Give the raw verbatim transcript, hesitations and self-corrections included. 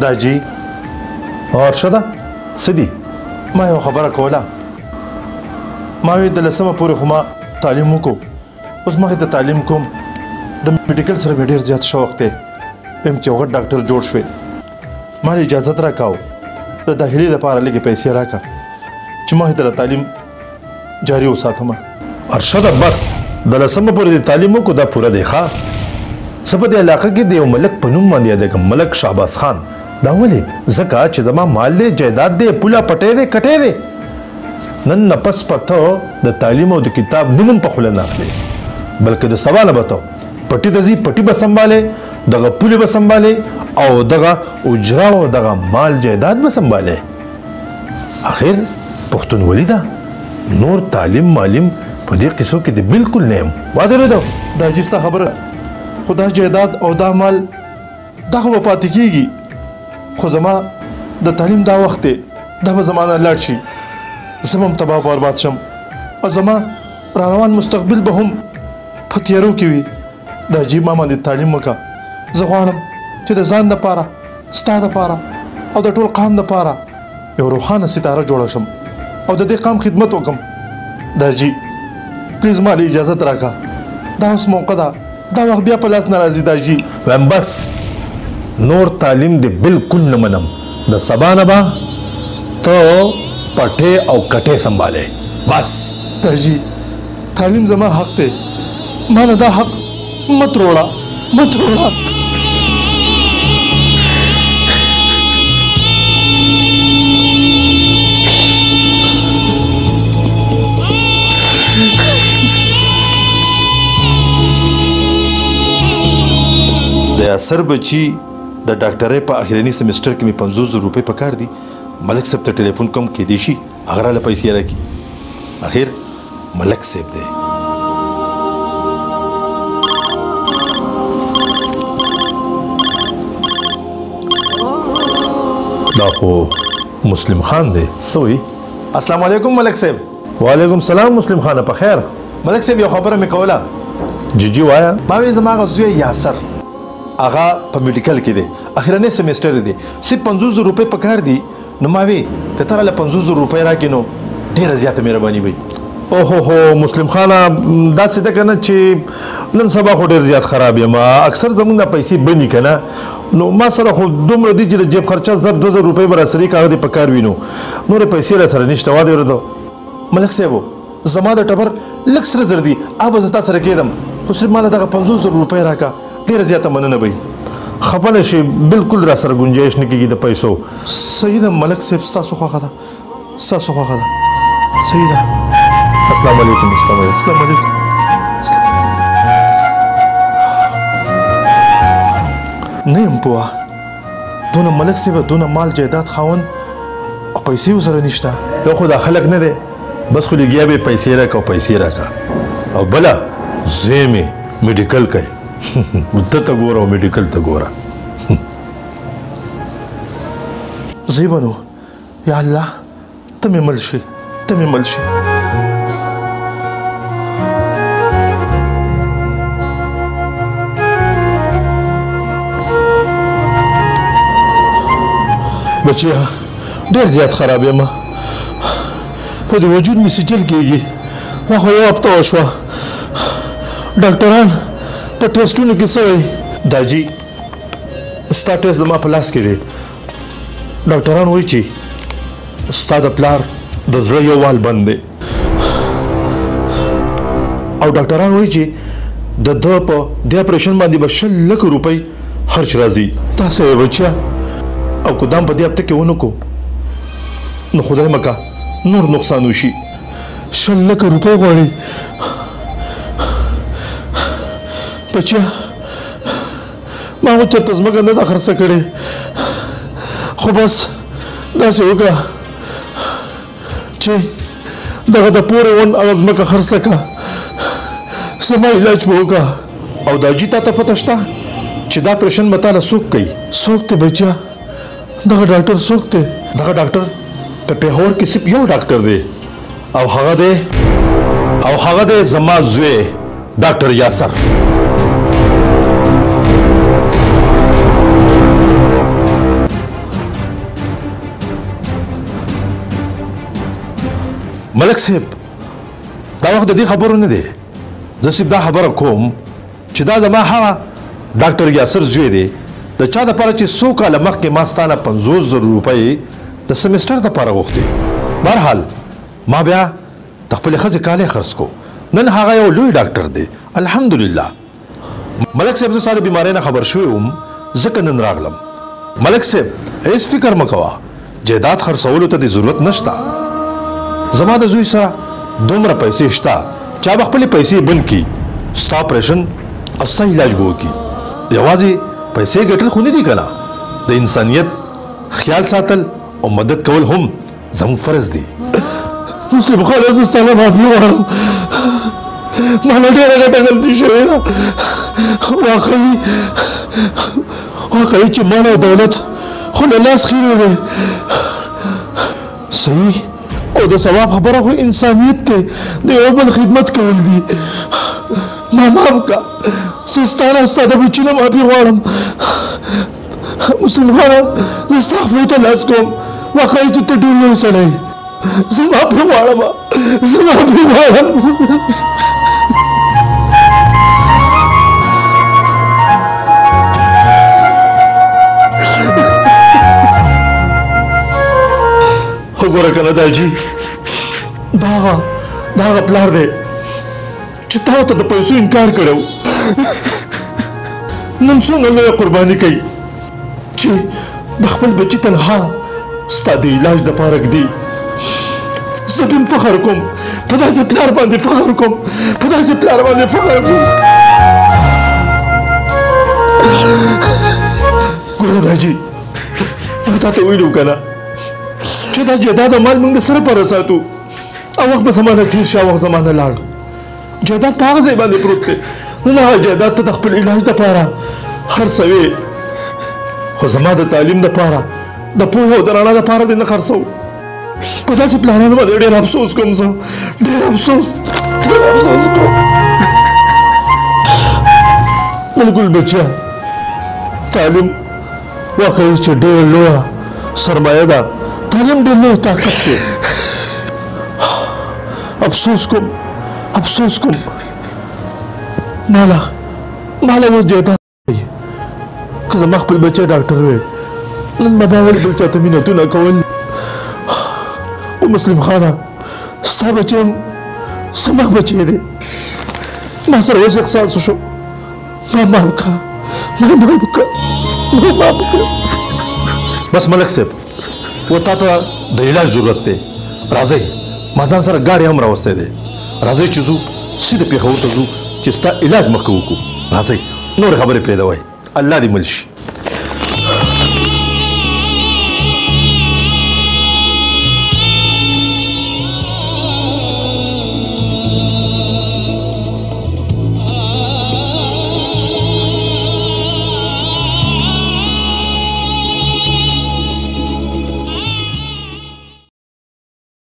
دا جی اور شده سدي ما یو خبره کوله ما وی د لسمه پورې خو ما تعلیم وکړو اوس مخې ته تعلیم کوم د میډیکل سره مې ډېر زیات شوق دی ویم چې یو غټ ډاکټر جوړ شوې ما اجازت راکاو د داخلي لپاره لږې پیسې راکړه چې مخې ته د تعلیم جاري وساتمه ارشده بس د لسمه پورې د تعلیم وکړو دا پوره دی ښه زه په دې علاقه کې د یو ملک په نوم باندې یادېږم ملک شهباز خان دا ولې ځکه چې زما مال دی جایداد دی پوله پټی دی کټی دی نن نه پس پته د تعلیم او د کتاب نوم هم په خوله نه اخلي بلکې د سوال به ته پټي ته ځي پټي به سنبالې دغه پولې به سنبالې او دغه اجره او دغه مال جایداد به سنبالې اخر پښتونولي ده نور تعلیم معلم په دې قصو کې د بالکل نه یم واده ده دا جي ستا خبره خو دا جایداد او دا مال دغه به پاتې کېږي خو زما د تعلیم دا وخت دی دا به زما نه لاړ شي زه به هم تباه برباد شم او زما راروان مستقبل به هم په تیارو کې وي دا جي ما باندې تعلیم وکړه زه غواړم چې د ځان دپاره ستا دپاره او د ټول قام دپاره یو روښانه ستاره جوړه شم او د دې قام خدمت وکړم دا جي پلیز ما له اجازت راکړه دا اوس موقع ده دا وخت بیا په لاس نه راځي دا جي وایم بس نور تعلیم دې بالکل نه منم د سبا نه به ته پټې او کټې سنبالې بس دا جي تعلیم زما حق دی ما نه دا حق مت روړه مت روړه د یاسر بچي د ډاکټرۍ په اخرني سمستر کې مې پنځوس زره روپۍ پکار دي ملک صاحب ته ټلیفون کوم کېدی شي هغه راله پیسې راکړي اخر ملک صاحب دی دا خو مسلم خان دی سوی السلام علیکم ملک صاحب وعلیکم السلام مسلم خان په خیر ملک صاحب یو خبره مې کوله جی جی وایا ما وی زما هغه زوی یاسر هغه په میډیکل کې دی اخرنی سمستر دی صرف پنځوس زره روپۍ پکار دي نو ما وی که ته راله پنځوس زره روپۍ راکړې نو ډېره زیاته مهرباني وي اوهو هو مسلم خانه داسې ده که نه چې نن سبا خو ډېر زیات خراب یم اکثر زموږ نه پیسې بني که نه نو ما سره خو دومره دي چې د جیب خرچه زر دوه زره روپۍ به راسره یي که هغه دې په کار وي نو نورې پیسې را سره نشته وا دې ورته ملک صاحب زما د ټبر لږ سره زر دي هغه به زه تا سره کېدم خو صرف ماله دغه پنځوس زره روپۍ راکړه ډېره زیاته مننه به وي خفه نه شي بالکل را سره ګنجایش نه کېږي د پیسو صحیح ده ملک صاحب ستاسو خوښه ده ستاسو خوښه ده صحیح ده السلام علیکم السلام علیکم السلام علیکم نه یم پوه دونه ملک صاحب دونه مال جایداد خاوند او پیسې ورسره نشته یو خو دا خلک نه دی بس خو لګیا به پیسې راکړه او پیسې راکړه او بله زوی مې میډیکل کوي ده ته ګوره او میډیکل ته ګوره زوی به نو یا الله ته مې مل شي ته مې مل شي بچیا ډېر زیات خراب یم په دې وجود مې سجل کېږي دا خو یوه هفته وشوه ډاکټران په ټیسټونو کې څه وایي دا جي ستا ټیسټ زما په لاس کې دی ډاکټران وایي چې ستا د پلار د زړه یو وال بند دی او ډاکټران وایي چې د ده په دې اپریشن باندې به شل لکه روپۍ خرچ راځي تاسو یې بچیا او قدام په دې هفته کې ونه کو نو خدای مکه نور نقصان وشي شل لکه روپۍ غواړي بچیا ما خو چېرته ځمکه نه ده خرڅه کړې خو بس داسې وکړه چې دغه د پورې ون هغه ځمکه خرڅه کړه زما علاج به وکړه او دا جي تا ته پته شته چې دا اپریشن به تاله څوک کوي څوک دی بچیا دغه ډاکټر څوک دی دغه ډاکټر په پېښور کې صرف یو ډاکټر دی او هغه دی او هغه دی زما زوی ډاکټر یاسر ملک صاحب دا وخت د دې خبرو نه دی زه صرف دا خبره کوم چې دا زما هغه ډاکټر یاسر زوی دی د چا دپاره چې څو کاله مخکې ما ستا نه پنځوس زره روپۍ د سمسټر دپاره غوښتې بهرحال ما بیا د خپلې ښځې کالی خرڅ کو نن هغه یو لوی ډاکټر دی الحمدلله ملک صاحب زه ستا د بیمارۍ نه خبر شوی وم ځکه نن راغلم ملک صاحب هېڅ فکر مه کوه جایداد خرڅولو ته د ضرورت نشته زما د زوی سره دومره پیسې شته چې هغه خپلې پیسې بند کړي ستا اپریشن او ستا علاج به وکړي یوازې پیسې ګټل خو نه دي که نه د انسانیت خیال ساتل او مدد کول هم زموږ فرض دي مسلم خان زه ستا نه معافي غواړم ما نه ډېره ګټه غلطي شوې ده واقعي واقعي چې مال او دولت خو له لاس خیرې دی صحیح او د ثواب خبره خو انسانیت دی د یو بل خدمت کول دي ما معاف که زه ستا نه او ستا د بچي نه معافي غواړم مسلم خانه زه ستا خپلو ته لاس کوم واقعي چې ته ډېر لوی سړی زه معافي غواړم زه معافي غواړم وګوره که نه داجي دا هغه دا هغه پلار دی چې تا ورته د پیسو انکار کړی و نن څومره لویه قرباني کوي چې د خپل بچي تنها ستا د علاج دپاره ږدي زه بیم فخر کوم په داسې پلار باندې فخر کوم په داسې پلار باندې فخر کوم ګوره داجي ما تا ته ویلي و که نه چې دا جایداد مال موږ د سره پره ساتو او وخت به زمانه تېر شي او وخت زمانه لاړ جایداد په هغه ځای باندې پروت دی نن هغه جایداد ته د خپل علاج دپاره خرڅوې خو زما د تعلیم دپاره د پوهې او د رڼا دپاره دې نه خرڅوو په داسې پلانانو باندې ډېر افسوس کوم زه ډېر افسوس ډېر افسوس کوم بالکل بچیا تعلیم واقعي چې ډېره لویه سرمایه ده تعلیم ډېر لوی طاقت دی افسوس کوم افسوس کوم مالا مالا اوس جایداد که زما خپل بچی ډاکټر وی نن به ما ولې بل چاته مینتونه کول او مسلم خانه ستا بچی هم زما بچی دی ما سره اوس احساس وشو ما معاف کړه ما معاف کړه ما معاف کړه بس ملک صاحب و تا ته د علاج ضرورت دی راځئ ما ځان سره ګاډی هم راوستی دی راځئ چې ځو سیده پېښور ته ځو چې ستا علاج مخکې وکړو راځئ نورې خبرې پرېږدوئ الله دې مل شي